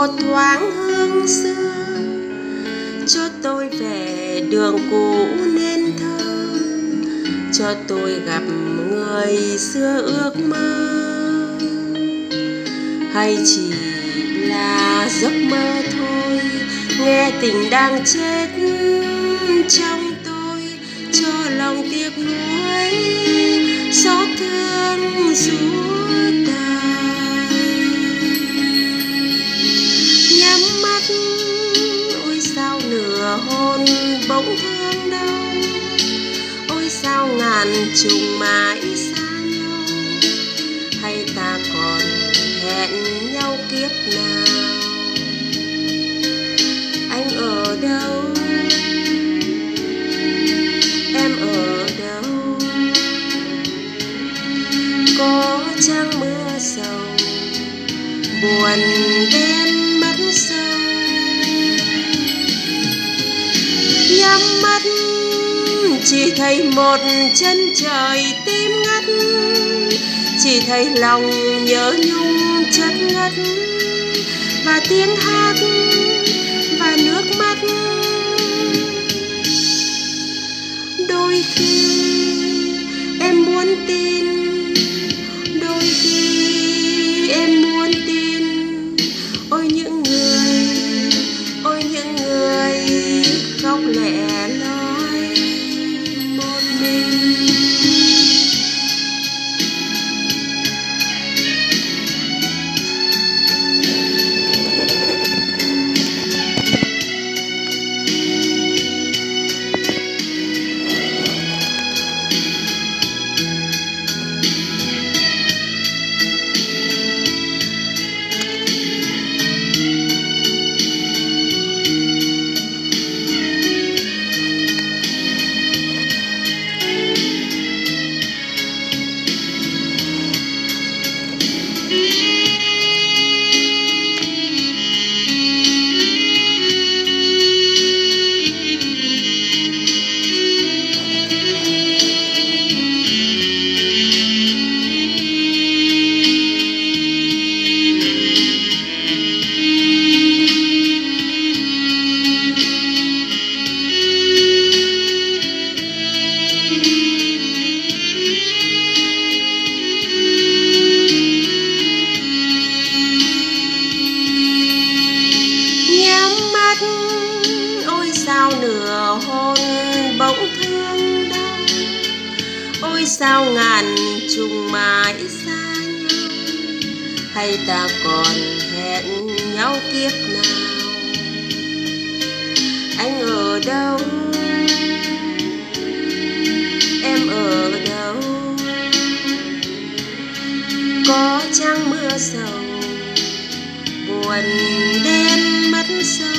một thoáng hương xưa, cho tôi về đường cũ nên thơ, cho tôi gặp người xưa ước mơ. Hay chỉ là giấc mơ thôi, nghe tình đang chết trong tôi, cho lòng tiếc nuối xót thương suốt đời. Nhắm mắt ôi sao nửa hôn bỗng thương đau, ôi sao ngàn trùng mãi xa nhau, hay ta còn hẹn nhau kiếp nào. Anh ở đâu, em ở đâu, có chăng mưa sầu buồn đen mất sâu. Nhắm mắt chỉ thấy một chân trời tím ngắt, chỉ thấy lòng nhớ nhung chất ngất, và tiếng hát và nước mắt. Đôi khi em muốn tin, đôi khi em muốn tin, ôi những người khóc lẻ loi một mình. Nửa hôn bỗng thương đau, ôi sao ngàn trùng mãi xa nhau, hay ta còn hẹn nhau kiếp nào. Anh ở đâu, em ở đâu, có chăng mưa sầu buồn đen mất sâu.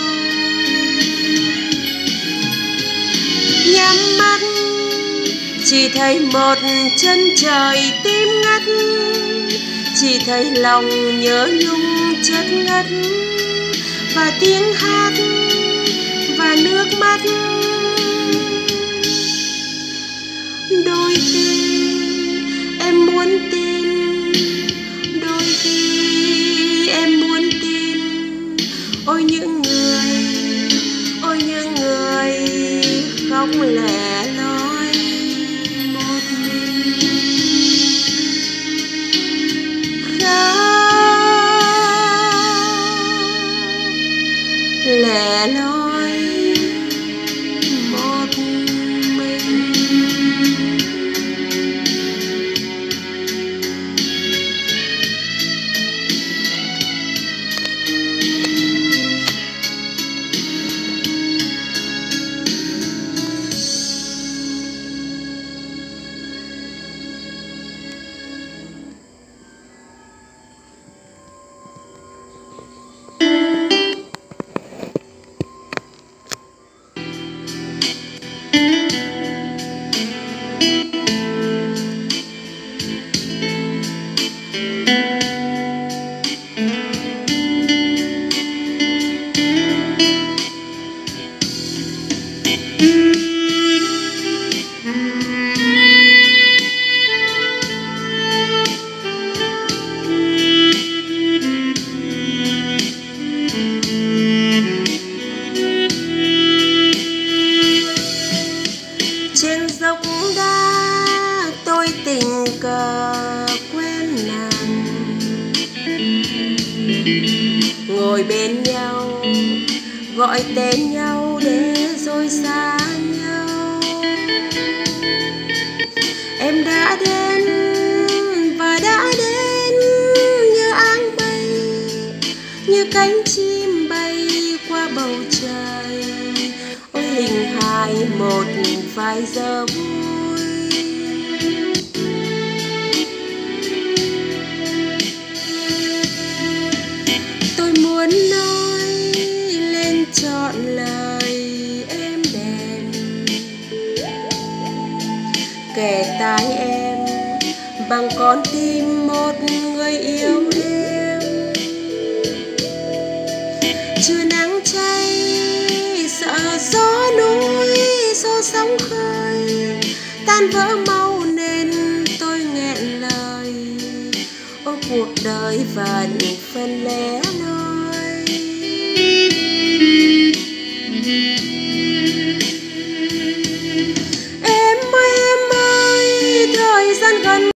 Nhắm mắt chỉ thấy một chân trời tím ngắt, chỉ thấy lòng nhớ nhung chất ngất, và tiếng hát và nước mắt. Đôi khi em muốn tin, đôi khi em muốn tin, ôi những người khóc lẻ loi một mình. Khóc lẻ loi một mình. tình cờ quen nàng, ngồi bên nhau gọi tên nhau để rồi xa nhau. Em đã đến và đã đến như áng mây, như cánh chim bay qua bầu trời. Ôi hình hài một vài giờ vui. Tôi muốn nói lên trọn lời êm đềm, kể tai em bằng con tim một người yêu em. Chưa nắng cháy sợ gió núi gió sóng khơi tan vỡ mau nên tôi nghẹn lời. Ôi cuộc đời vẫn phân lẻ loi.